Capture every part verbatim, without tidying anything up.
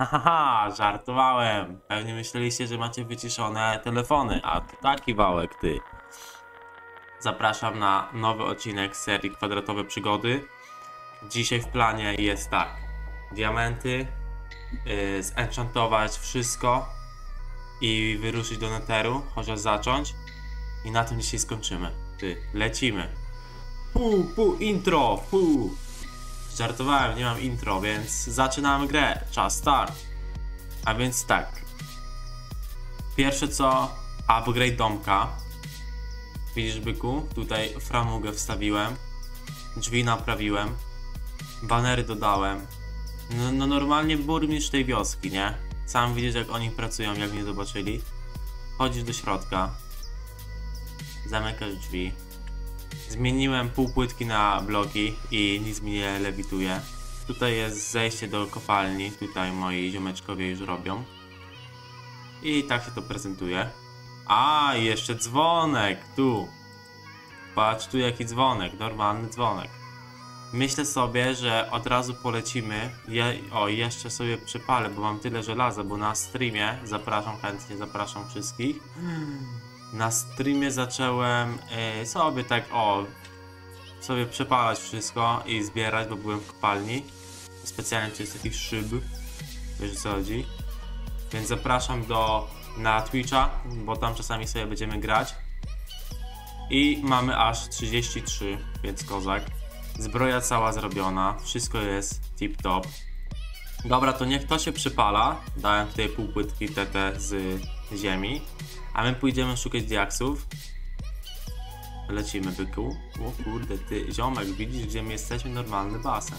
Haha, żartowałem. Pewnie myśleliście, że macie wyciszone telefony, a to taki wałek, ty. Zapraszam na nowy odcinek z serii Kwadratowe Przygody. Dzisiaj w planie jest tak. Diamenty, yy, zenchantować wszystko i wyruszyć do Netheru, chociaż zacząć. I na tym dzisiaj skończymy. Ty, lecimy. Pu, pu, intro, pu. Żartowałem, nie mam intro, więc zaczynamy grę. Czas start. A więc tak. Pierwsze co, upgrade domka. Widzisz, byku? Tutaj framugę wstawiłem. Drzwi naprawiłem. Banery dodałem. No, no normalnie burmistrz tej wioski, nie? Sam widzisz, jak oni pracują, jak mnie zobaczyli. Chodzisz do środka. Zamykasz drzwi. Zmieniłem pół płytki na bloki i nic mi nie lewituje. Tutaj jest zejście do kopalni. Tutaj moi ziomeczkowie już robią. I tak się to prezentuje. A, i jeszcze dzwonek tu. Patrz tu jaki dzwonek, normalny dzwonek. Myślę sobie, że od razu polecimy. Je, o, jeszcze sobie przypalę, bo mam tyle żelaza, bo na streamie, zapraszam chętnie, zapraszam wszystkich. Na streamie zacząłem yy, sobie tak, o, sobie przepalać wszystko i zbierać, bo byłem w kopalni. Specjalnie tu jest taki szyb, wiesz o co chodzi. Więc zapraszam do, na Twitcha, bo tam czasami sobie będziemy grać. I mamy aż trzydzieści trzy, więc kozak. Zbroja cała zrobiona, wszystko jest tip top. Dobra, to niech to się przypala. Dałem tutaj pół płytki T T z ziemi. A my pójdziemy szukać diaksów. Lecimy, byku. O kurde, ty ziomek, widzisz gdzie my jesteśmy? Normalny basen.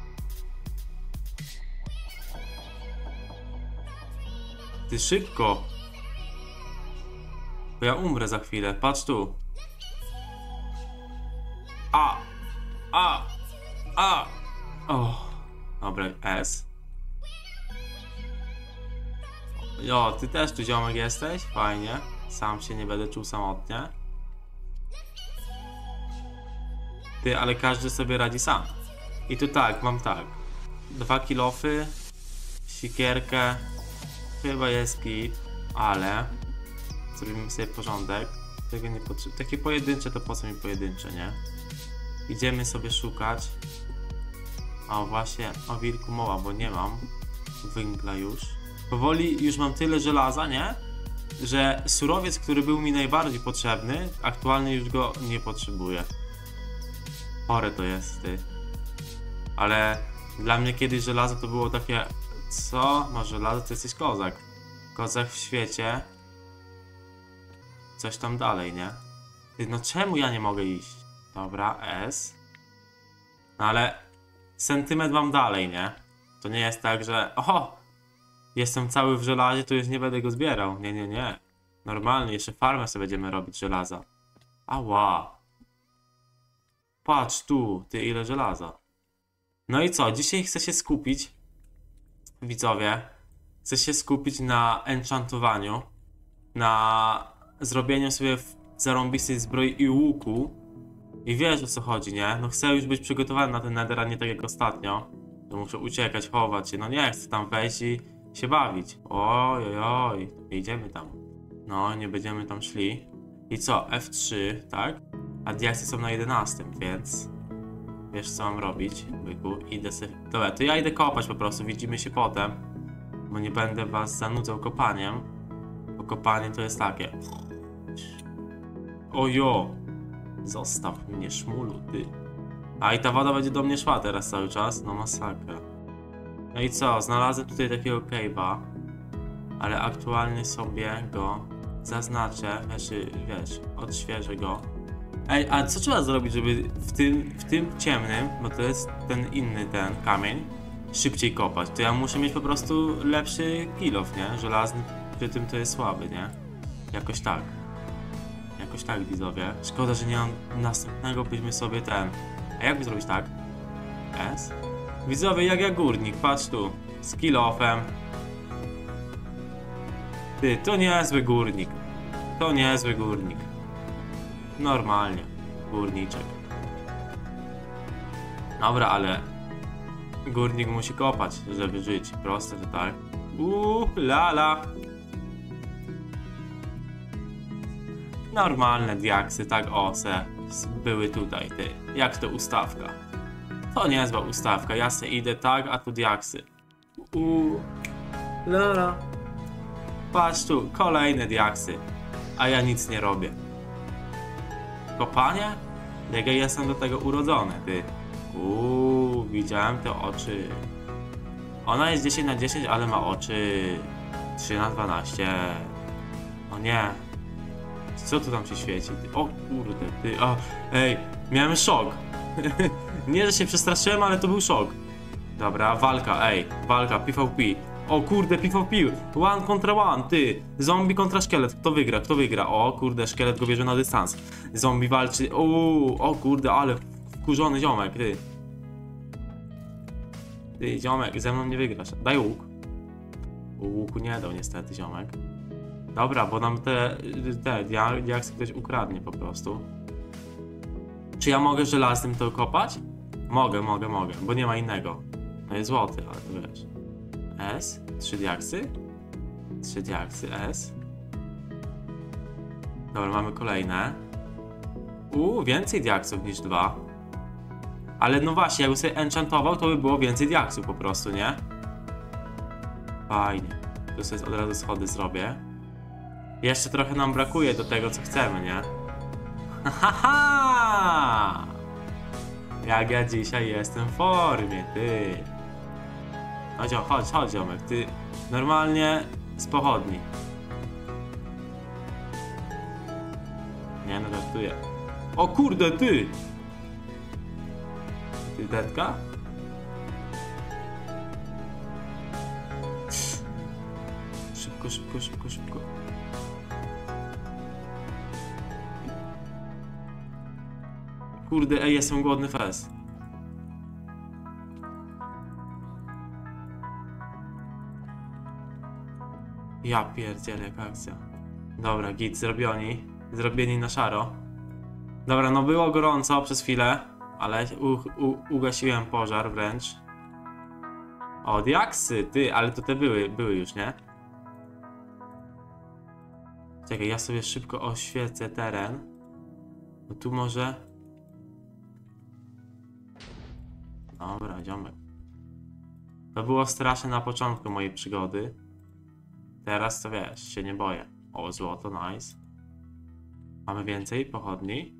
Ty szybko. Bo ja umrę za chwilę, patrz tu. A! A! A! O! Dobra, S. Jo, ty też tu ziomek jesteś? Fajnie. Sam się nie będę czuł samotnie. Ty, ale każdy sobie radzi sam. I tu tak, mam tak. Dwa kilofy. Sikierkę. Chyba jest kit. Ale zrobimy sobie porządek. Tego nie potrzebuję. Takie pojedyncze to po co mi pojedyncze, nie? Idziemy sobie szukać. O właśnie, o wilku mowa, bo nie mam węgla już. Powoli już mam tyle żelaza, nie? Że surowiec, który był mi najbardziej potrzebny, aktualnie już go nie potrzebuję. Chore to jest, ty. Ale dla mnie kiedyś żelazo to było takie... Co? Masz żelazo? To jesteś kozak. Kozak w świecie. Coś tam dalej, nie? Ty, no czemu ja nie mogę iść? Dobra, S. No ale... Sentymetr mam dalej, nie? To nie jest tak, że... Oho! Jestem cały w żelazie, to już nie będę go zbierał. Nie, nie, nie. Normalnie, jeszcze farmę sobie będziemy robić żelaza. Ała. Patrz tu, ty ile żelaza. No i co? Dzisiaj chcę się skupić, widzowie. Chcę się skupić na enchantowaniu. Na zrobieniu sobie zarąbistej zbroi i łuku. I wiesz o co chodzi, nie? No chcę już być przygotowany na ten nether, a nie tak jak ostatnio. To muszę uciekać, chować się. No nie chcę tam wejść i się bawić. Oj, oj, oj. Idziemy tam. No, nie będziemy tam szli. I co? F trzy, tak? A diaksy są na jedenastym, więc... Wiesz co mam robić, byku? Idę sobie... Dobra, to ja idę kopać po prostu. Widzimy się potem. Bo nie będę was zanudzał kopaniem. Bo kopanie to jest takie... Ojo! Zostaw mnie, szmulu, ty. A i ta woda będzie do mnie szła teraz cały czas. No masakra. No i co? Znalazłem tutaj takiego cave'a. Ale aktualnie sobie go zaznaczę. Znaczy, wiesz, odświeżę go. Ej, a co trzeba zrobić, żeby w tym, w tym ciemnym, bo to jest ten inny ten kamień, szybciej kopać? To ja muszę mieć po prostu lepszy kilof, nie? Żelazny przy tym to jest słaby, nie? Jakoś tak. Jakoś tak, widzowie. Szkoda, że nie mam następnego, byśmy sobie ten... A jak by zrobić tak? S? Widzowie, jak ja górnik, patrz tu. Z kilofem. Ty, to niezły górnik. To niezły górnik. Normalnie. Górniczek. Dobra, ale... Górnik musi kopać, żeby żyć. Proste, że tak. Uuu, lala. Normalne diaksy, tak o se były tutaj, ty. Jak to ustawka? To niezła ustawka, ja se idę tak, a tu diaksy. Uuu, lala. Patrz tu, kolejne diaksy. A ja nic nie robię. Kopanie? Jak ja jestem do tego urodzony, ty. Uuu, widziałem te oczy. Ona jest dziesięć na dziesięć, ale ma oczy trzy na dwanaście. O nie. Co tu tam się świeci? Ty? O kurde, ty. O, ej, miałem szok. Nie, że się przestraszyłem, ale to był szok. Dobra, walka, ej, walka, P V P. O kurde, P V P. One kontra one, ty. Zombie kontra szkielet. Kto wygra? Kto wygra? O kurde, szkielet go bierze na dystans. Zombie walczy. Uuu, o kurde, ale wkurzony ziomek, ty. Ty, ziomek, ze mną nie wygrasz. Daj łuk. Łuku nie dał niestety, ziomek. Dobra, bo nam te, te diaksy ktoś ukradnie po prostu. Czy ja mogę żelaznym to kopać? Mogę, mogę, mogę, bo nie ma innego. No jest złoty, ale to wiesz. S, trzy diaksy. Trzy diaksy, S. Dobra, mamy kolejne. Uuu, więcej diaksów niż dwa. Ale no właśnie, jakby sobie enchantował, to by było więcej diaksów po prostu, nie? Fajnie. Tu sobie od razu schody zrobię. Jeszcze trochę nam brakuje do tego, co chcemy, nie? Haha! Jak ja dzisiaj jestem w formie, ty. Chodź, chodź, chodź, ziomek, ty normalnie z pochodni. Nie, no żartuję. O kurde, ty! Ty detka? Szybko, szybko, szybko, szybko. Kurde, ej, jestem głodny fez. Ja pierdzielę, jaka akcja. Dobra, git, zrobioni. Zrobieni na szaro. Dobra, no było gorąco przez chwilę, ale u, u, ugasiłem pożar wręcz. O, diaksy, ty, ale to te były, były już, nie? Czekaj, ja sobie szybko oświecę teren. No tu może... Dobra, ziomek. To było straszne na początku mojej przygody. Teraz to wiesz, się nie boję. O, złoto, nice. Mamy więcej pochodni?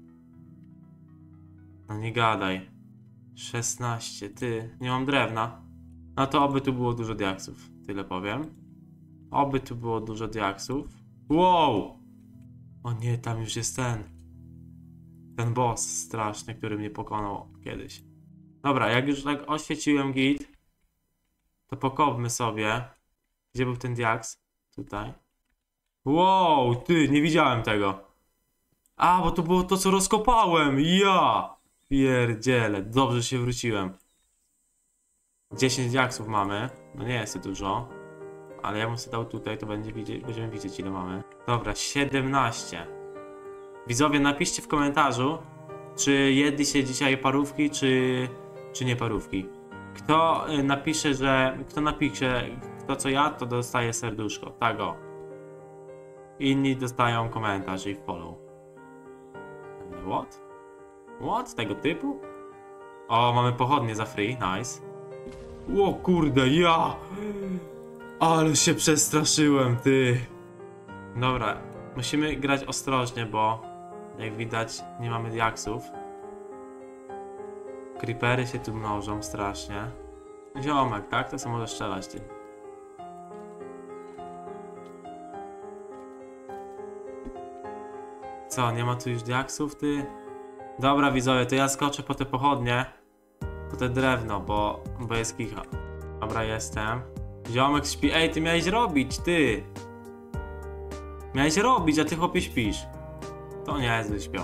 No nie gadaj. szesnaście, ty, nie mam drewna. No to oby tu było dużo diaksów, tyle powiem. Oby tu było dużo diaksów. Wow! O nie, tam już jest ten. Ten boss straszny, który mnie pokonał kiedyś. Dobra, jak już tak oświeciłem git, to pokopmy sobie. Gdzie był ten diaks? Tutaj. Wow, ty, nie widziałem tego. A, bo to było to, co rozkopałem. Ja! Pierdziele, dobrze się wróciłem. dziesięć diaksów mamy. No nie jest to dużo. Ale ja bym sobie dał tutaj, to będzie widzieć, będziemy widzieć, ile mamy. Dobra, siedemnaście. Widzowie, napiszcie w komentarzu, czy jedliście dzisiaj parówki, czy, czy nie parówki. Kto napisze, że... Kto napisze, kto co ja, to dostaje serduszko. Tak o. Inni dostają komentarz i follow. What? What? Tego typu? O, mamy pochodnie za free, nice. O kurde, ja! Ale się przestraszyłem, ty. Dobra, musimy grać ostrożnie, bo jak widać nie mamy diaksów. Creepery się tu mnożą strasznie. Ziomek, tak? To co może strzelać, ty. Co, nie ma tu już diaksów, ty? Dobra, widzowie, to ja skoczę po te pochodnie. Po te drewno, bo, bo jest kicha. Dobra, jestem. Ziomek śpi. Ej, ty miałeś robić, ty! Miałeś robić, a ty chłopie śpisz. To niezły śpioch.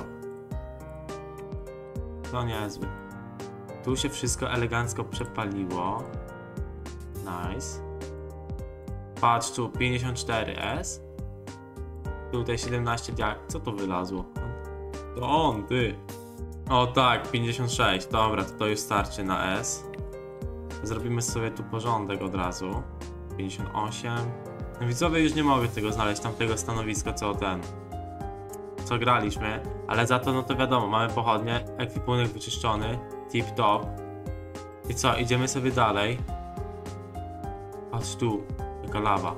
To niezły. Tu się wszystko elegancko przepaliło. Nice. Patrz tu, pięćdziesiąt cztery S. Tutaj siedemnaście diak. Co to wylazło? To on, ty. O tak, pięćdziesiąt sześć. Dobra, to, to już starczy na S. Zrobimy sobie tu porządek od razu. pięćdziesiąt osiem. No widzowie, już nie mogę tego znaleźć, tamtego stanowiska, co ten... co graliśmy, ale za to, no to wiadomo, mamy pochodnie, ekwipunek wyczyszczony, tip top. I co, idziemy sobie dalej. Patrz tu, jaka lawa.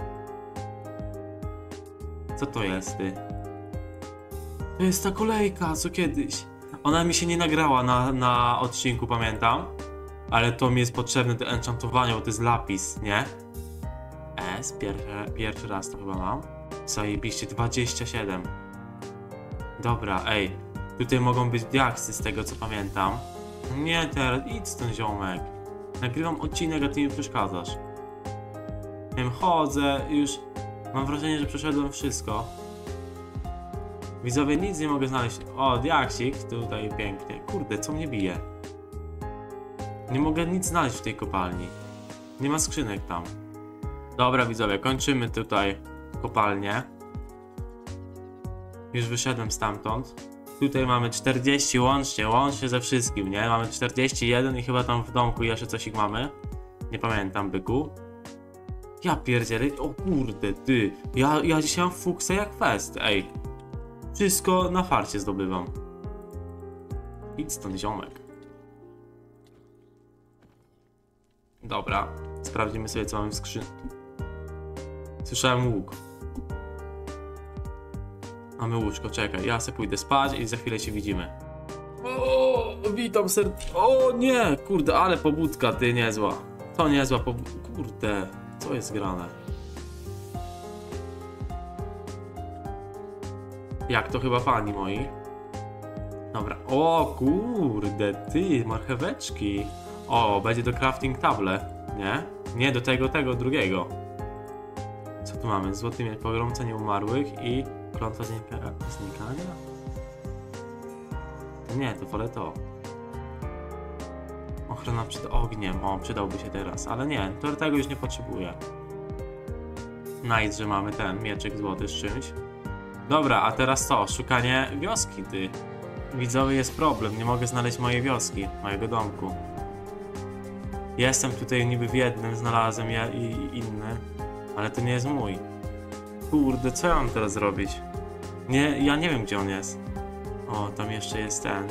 Co to jest, ty? To jest ta kolejka, co kiedyś. Ona mi się nie nagrała na, na odcinku, pamiętam. Ale to mi jest potrzebne do enchantowania, bo to jest lapis, nie? S, pierwszy, pierwszy raz to chyba mam. Zajebiście, dwadzieścia siedem. Dobra, ej. Tutaj mogą być diaksy z tego, co pamiętam. Nie, teraz idź stąd, ziomek. Nagrywam odcinek, a ty mi przeszkadzasz. Nie wiem, chodzę, już mam wrażenie, że przeszedłem wszystko. Widzowie, nic nie mogę znaleźć. O, diaksik, tutaj pięknie. Kurde, co mnie bije? Nie mogę nic znaleźć w tej kopalni. Nie ma skrzynek tam. Dobra, widzowie, kończymy tutaj kopalnię. Już wyszedłem stamtąd. Tutaj mamy czterdzieści łącznie, łącznie ze wszystkim, nie? Mamy czterdzieści jeden i chyba tam w domku jeszcze coś ich mamy. Nie pamiętam, byku. Ja pierdzielę, o kurde, ty. Ja, ja dzisiaj mam fuksa jak fest, ej. Wszystko na farcie zdobywam. Idź stąd, ziomek. Dobra, sprawdzimy sobie, co mamy w skrzynce. Słyszałem łuk. Mamy łóżko, czekaj, ja sobie pójdę spać i za chwilę się widzimy. O, witam serdecznie. O nie, kurde, ale pobudka, ty, niezła. To niezła pobudka, kurde, co jest grane? Jak to chyba pani moi? Dobra, o kurde, ty, marcheweczki. O, będzie do crafting table, nie? Nie, do tego, tego drugiego. Co tu mamy? Złoty miecz, pogromca nieumarłych i klątwa znika znikania? Nie, to wolę to. Ochrona przed ogniem, o, przydałby się teraz, ale nie, to tego już nie potrzebuję. Nice, że mamy ten mieczek złoty z czymś. Dobra, a teraz co? Szukanie wioski, ty. Widzowie, jest problem, nie mogę znaleźć mojej wioski, mojego domku. Jestem tutaj niby w jednym, znalazłem ja i inny, ale to nie jest mój. Kurde, co ja mam teraz zrobić? Nie, ja nie wiem, gdzie on jest. O, tam jeszcze jest ten.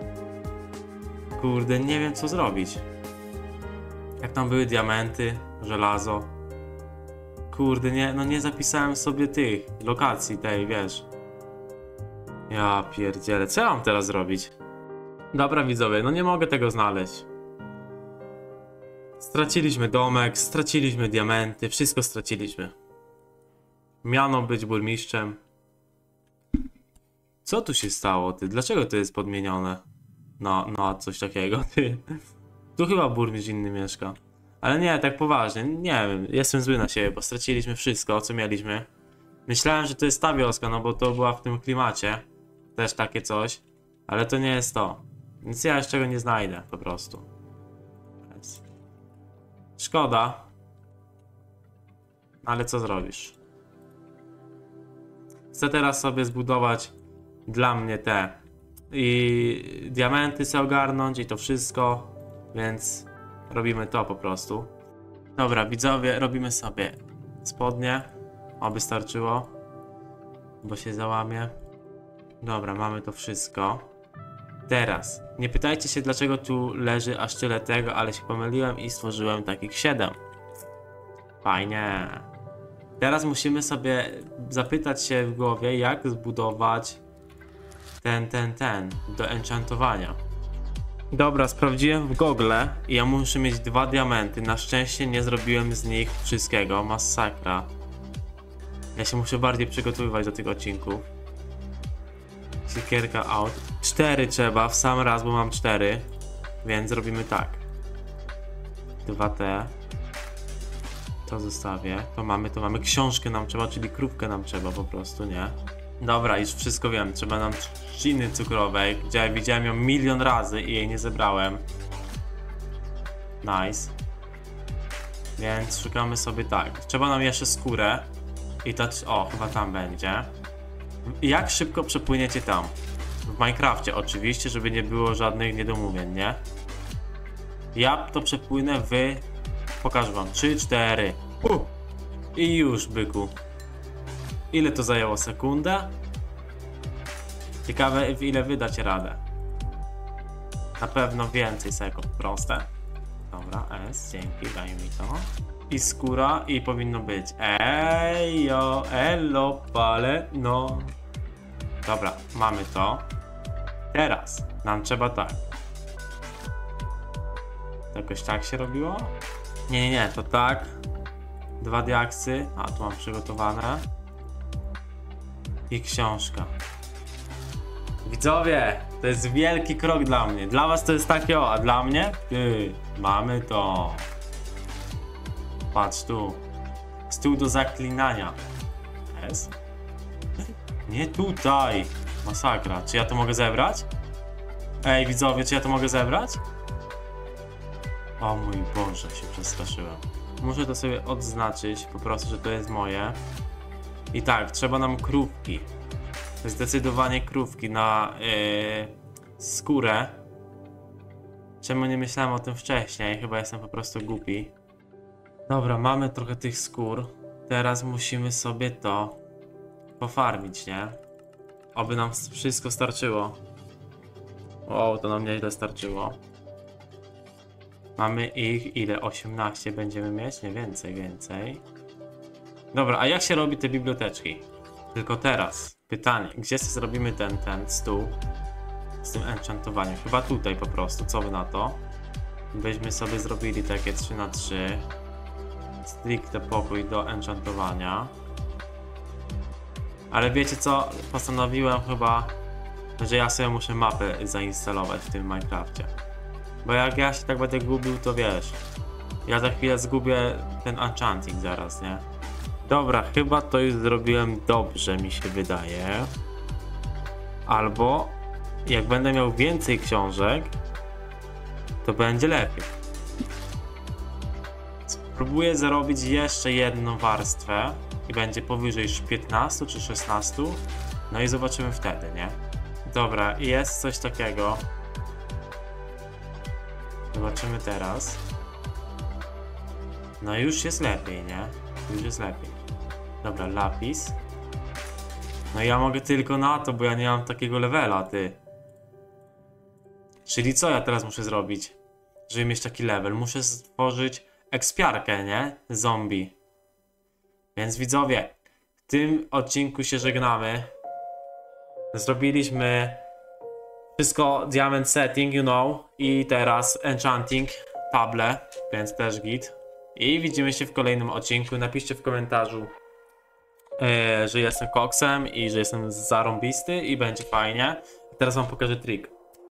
Kurde, nie wiem, co zrobić. Jak tam były diamenty, żelazo. Kurde, nie, no nie zapisałem sobie tych lokacji tej, wiesz. Ja pierdzielę, co ja mam teraz zrobić? Dobra, widzowie, no nie mogę tego znaleźć. Straciliśmy domek, straciliśmy diamenty, wszystko straciliśmy. Miano być burmistrzem. Co tu się stało, ty? Dlaczego to jest podmienione? No, no, coś takiego, ty. Tu chyba burmistrz inny mieszka. Ale nie, tak poważnie, nie wiem, jestem zły na siebie, bo straciliśmy wszystko, co mieliśmy. Myślałem, że to jest ta wioska, no bo to była w tym klimacie. Też takie coś. Ale to nie jest to. Więc ja jeszcze go nie znajdę, po prostu. Szkoda. Ale co zrobisz? Chcę teraz sobie zbudować dla mnie te i diamenty sobie ogarnąć i to wszystko, więc robimy to po prostu. Dobra, widzowie, robimy sobie spodnie, oby starczyło, bo się załamie. Dobra, mamy to wszystko. Teraz, nie pytajcie się, dlaczego tu leży aż tyle tego, ale się pomyliłem i stworzyłem takich siedem. Fajnie. Teraz musimy sobie zapytać się w głowie, jak zbudować ten, ten, ten do enchantowania. Dobra, sprawdziłem w Google i ja muszę mieć dwa diamenty. Na szczęście nie zrobiłem z nich wszystkiego. Masakra. Ja się muszę bardziej przygotowywać do tych odcinków. Siekierka out. Cztery trzeba w sam raz, bo mam cztery. Więc zrobimy tak. Dwa te. To zostawię. To mamy, to mamy. Książkę nam trzeba, czyli krówkę nam trzeba po prostu, nie? Dobra, już wszystko wiem. Trzeba nam trzciny cukrowej, gdzie widziałem ją milion razy i jej nie zebrałem. Nice. Więc szukamy sobie tak. Trzeba nam jeszcze skórę. I to... O, chyba tam będzie. Jak szybko przepłyniecie tam? W Minecrafcie oczywiście, żeby nie było żadnych niedomówień, nie? Ja to przepłynę w... Pokażę wam. trzy, cztery. Uh. I już, byku. Ile to zajęło? Sekundę? Ciekawe, w ile wydać radę. Na pewno więcej sekund. Proste. Dobra, S, dzięki, daj mi to. I skóra, i powinno być. Ejo, elo, pale, no. Dobra, mamy to. Teraz nam trzeba tak. To jakoś tak się robiło? Nie, nie, nie, to tak. Dwa diaksy. A, tu mam przygotowane. I książka. Widzowie, to jest wielki krok dla mnie. Dla was to jest takie o, a dla mnie? Ty, mamy to. Patrz tu. Stół do zaklinania. Jest. Nie tutaj. Masakra. Czy ja to mogę zebrać? Ej, widzowie, czy ja to mogę zebrać? O mój Boże, się przestraszyłem. Muszę to sobie odznaczyć, po prostu, że to jest moje. I tak, trzeba nam krówki. Zdecydowanie krówki na yy, skórę. Czemu nie myślałem o tym wcześniej? Chyba jestem po prostu głupi. Dobra, mamy trochę tych skór. Teraz musimy sobie to pofarmić, nie? Oby nam wszystko starczyło. O, to nam nieźle starczyło. Mamy ich ile? osiemnaście będziemy mieć? Nie, więcej, więcej. Dobra, a jak się robi te biblioteczki? Tylko teraz pytanie, gdzie sobie zrobimy ten, ten stół z tym enchantowaniem? Chyba tutaj po prostu, co wy na to? Byśmy sobie zrobili takie trzy na trzy. Stricte pokój do enchantowania. Ale wiecie co? Postanowiłem chyba, że ja sobie muszę mapę zainstalować w tym Minecrafcie. Bo jak ja się tak będę gubił, to wiesz, ja za chwilę zgubię ten enchanting zaraz, nie? Dobra, chyba to już zrobiłem dobrze, mi się wydaje. Albo jak będę miał więcej książek, to będzie lepiej. Spróbuję zrobić jeszcze jedną warstwę i będzie powyżej piętnaście czy szesnaście. No i zobaczymy wtedy, nie? Dobra, jest coś takiego. Zobaczymy teraz. No już jest lepiej, nie? Już jest lepiej. Dobra, lapis. No ja mogę tylko na to, bo ja nie mam takiego levela, ty. Czyli co ja teraz muszę zrobić, żeby mieć taki level? Muszę stworzyć ekspiarkę, nie? Zombie. Więc widzowie, w tym odcinku się żegnamy. Zrobiliśmy wszystko diamond setting, you know. I teraz enchanting table, więc też git. I widzimy się w kolejnym odcinku. Napiszcie w komentarzu, yy, że jestem koksem i że jestem zarąbisty i będzie fajnie. Teraz wam pokażę trik.